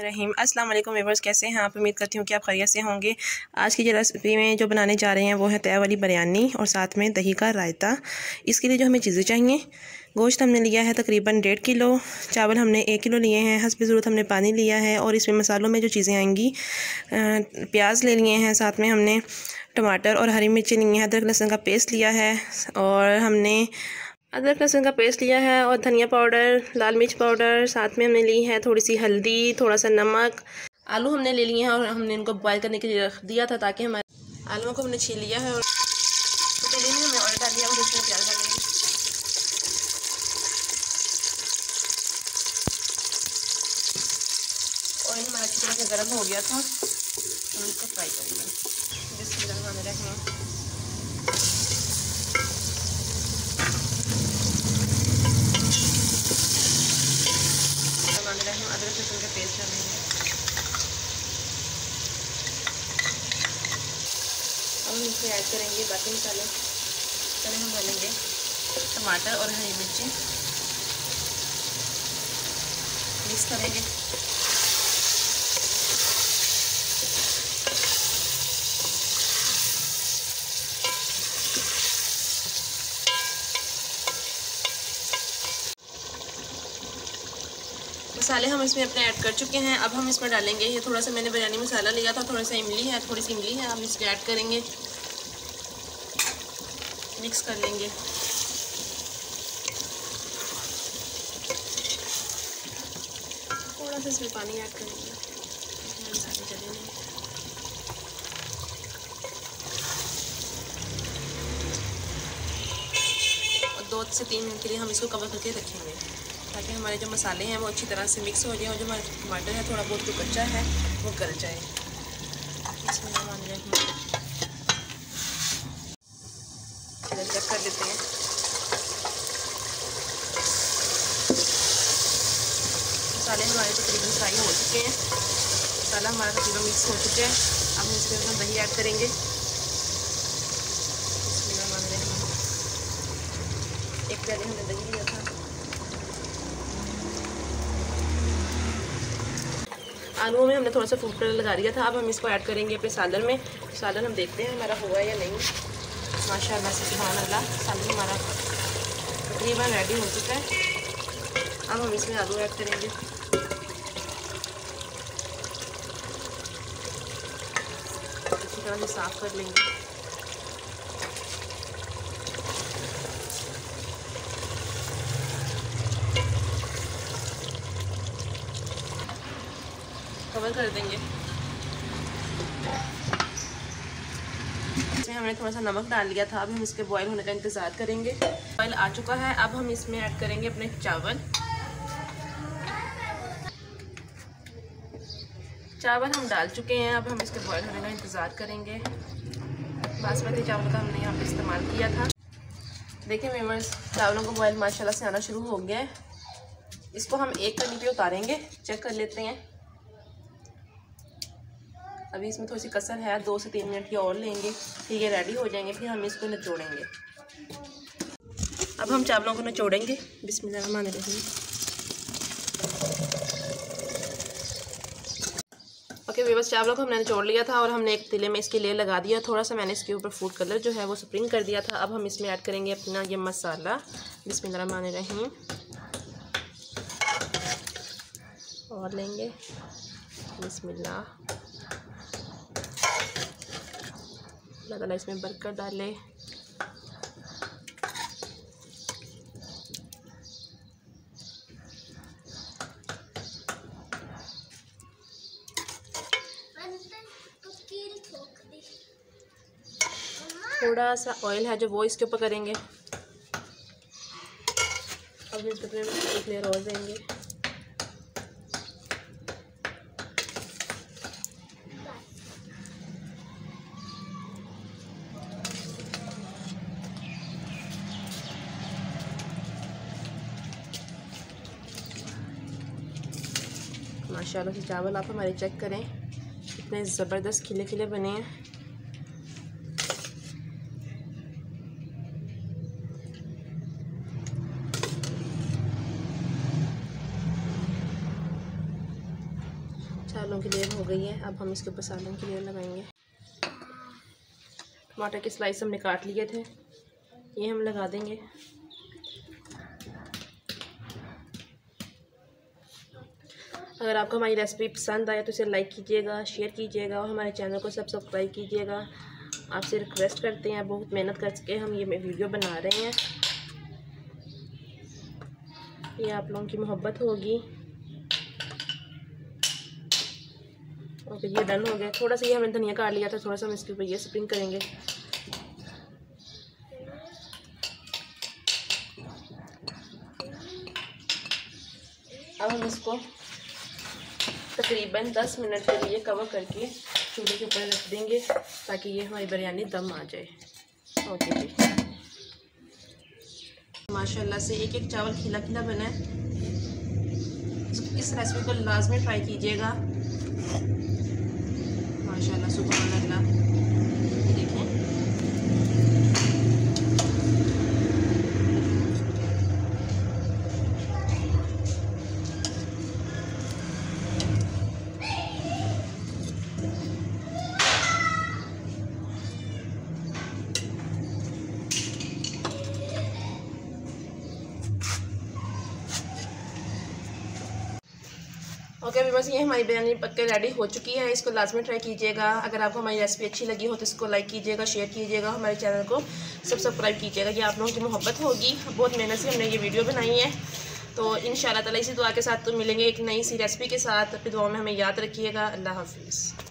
रहीम। अस्सलाम वालेकुम व्यूअर्स, कैसे हैं आप? उम्मीद करती हूँ कि आप खैरियत से होंगे। आज की जो रेसिपी में जो बनाने जा रहे हैं वो है तय वाली बिरयानी और साथ में दही का रायता। इसके लिए जो हमें चीज़ें चाहिए, गोश्त हमने लिया है तकरीबन 1.5 किलो, चावल हमने 1 किलो लिए हैं, हस्ब ज़रूरत हमने पानी लिया है और इसमें मसालों में जो चीज़ें आएंगी, प्याज ले लिए हैं, साथ में हमने टमाटर और हरी मिर्ची लिए हैं, अदरक लहसुन का पेस्ट लिया है और हमने अदरक लहसुन का पेस्ट लिया है और धनिया पाउडर, लाल मिर्च पाउडर, साथ में हमने ली है थोड़ी सी हल्दी, थोड़ा सा नमक। आलू हमने ले लिए हैं और हमने इनको बॉयल करने के लिए रख दिया था ताकि हमारे आलूओं को हमने छील लिया है और पतीले में हमने ऑयल डाल दिया और इसमें प्याज डालेंगे। ऑयल हमारा अच्छी तरह से गर्म हो गया था, हम इसको फ्राई करेंगे। बिस्मिल्लाह। अदरक लहसुन का पेस्ट डालेंगे। अब हम इसमें ऐड करेंगे बाकी मसाले। पहले हम डालेंगे टमाटर और हरी मिर्ची, मिक्स करेंगे। मसाले हम इसमें अपने ऐड कर चुके हैं। अब हम इसमें डालेंगे, ये थोड़ा सा मैंने बिरयानी मसाला लिया था, थोड़ी सी इमली है, हम इसमें ऐड करेंगे, मिक्स कर लेंगे। थोड़ा सा इसमें पानी ऐड करेंगे, मसाले चलेंगे। और 2 से 3 मिनट के लिए हम इसको कवर करके रखेंगे ताकि हमारे जो मसाले हैं वो अच्छी तरह से मिक्स हो जाए और जो हमारा टमाटर है थोड़ा बहुत जो कच्चा है वो गल जाए। इसमें चेक कर लेते हैं। मसाले हमारे तकरीबन फ्राई हो चुके हैं, मसाला हमारा तकरीबन मिक्स हो चुका है। अब हम इसके अंदर दही ऐड करेंगे। एक प्याली हमने दही लिया था। आलूओं में हमने थोड़ा सा फूड कलर लगा दिया था। अब हम इसको ऐड करेंगे अपने सालन में। सालन हम देखते हैं हमारा हुआ या नहीं। माशाअल्लाह से सुभान अल्लाह, सालन हमारा तकरीबन रेडी हो चुका है। अब हम इसमें आलू ऐड करेंगे। अच्छी तरह से साफ़ कर लेंगे। कवर कर देंगे। इसमें हमने थोड़ा सा नमक डाल लिया था। अब हम इसके बॉयल होने का इंतज़ार करेंगे। बॉयल आ चुका है। अब हम इसमें ऐड करेंगे अपने चावल हम डाल चुके हैं। अब हम इसके बॉयल होने का इंतज़ार करेंगे। बासमती चावल का हमने यहाँ पे इस्तेमाल किया था। देखिए व्यूअर्स, चावलों को बॉयल माशाल्लाह से आना शुरू हो गया है। इसको हम एक कनी पे उतारेंगे, चेक कर लेते हैं। अभी इसमें थोड़ी सी कसर है, 2 से 3 मिनट की और लेंगे, फिर ये रेडी हो जाएंगे। फिर हम इसको निचोड़ेंगे। अब हम चावलों को निचोड़ेंगे। बिस्मिल्लाहिर्रहमानिर्रहीम। ओके व्यूअर्स, चावलों को हमने निचोड़ लिया था और हमने एक पतीले में इसके लिए लगा दिया। थोड़ा सा मैंने इसके ऊपर फूड कलर जो है वो स्प्रिंग कर दिया था। अब हम इसमें ऐड करेंगे अपना ये मसाला। बिस्मिल्लाहिर्रहमानिर्रहीम। और लेंगे, बिस्मिल्लाह। अल्लाह ताला इसमें बरकत डाले। थोड़ा सा ऑयल है जो वो इसके ऊपर करेंगे। अब इसके ऊपर एक लेयर और देंगे। माशाल्लाह से चावल आप हमारे चेक करें, कितने ज़बरदस्त खिले खिले बने हैं। सालों की लेयर हो गई है। अब हम इसके ऊपर सालों की लेयर लगाएंगे। टमाटर के स्लाइस हमने काट लिए थे, ये हम लगा देंगे। अगर आपको हमारी रेसिपी पसंद आए तो इसे लाइक कीजिएगा, शेयर कीजिएगा और हमारे चैनल को सब्सक्राइब कीजिएगा। आपसे रिक्वेस्ट करते हैं, बहुत मेहनत करके हम ये वीडियो बना रहे हैं, ये आप लोगों की मोहब्बत होगी। ओके, ये डन हो गया। थोड़ा सा ये हमने धनिया काट लिया था, थोड़ा सा हम इसके ऊपर ये स्प्रिंग करेंगे। अब हम इसको तकरीबन 10 मिनट के लिए कवर करके चूल्हे के ऊपर रख देंगे ताकि ये हमारी बिरयानी दम आ जाए। ओके जी, माशाल्लाह से एक एक चावल खिला खिला बना है। इस रेसिपी को लाजमी ट्राई कीजिएगा। माशाल्लाह, सुभान अल्लाह। देखें, ओके अभी बस ये हमारी बिरयानी पक के रेडी हो चुकी है। इसको लाजमी ट्राई कीजिएगा। अगर आपको हमारी रेसिपी अच्छी लगी हो तो इसको लाइक कीजिएगा, शेयर कीजिएगा, हमारे चैनल को सब्सक्राइब कीजिएगा। ये आप लोगों की मोहब्बत होगी। बहुत मेहनत से हमने ये वीडियो बनाई है। तो इंशाल्लाह ताला इसी दुआ के साथ तो मिलेंगे एक नई सी रेसिपी के साथ। अपनी दुआ में हमें याद रखिएगा। अल्लाह हाफिज़।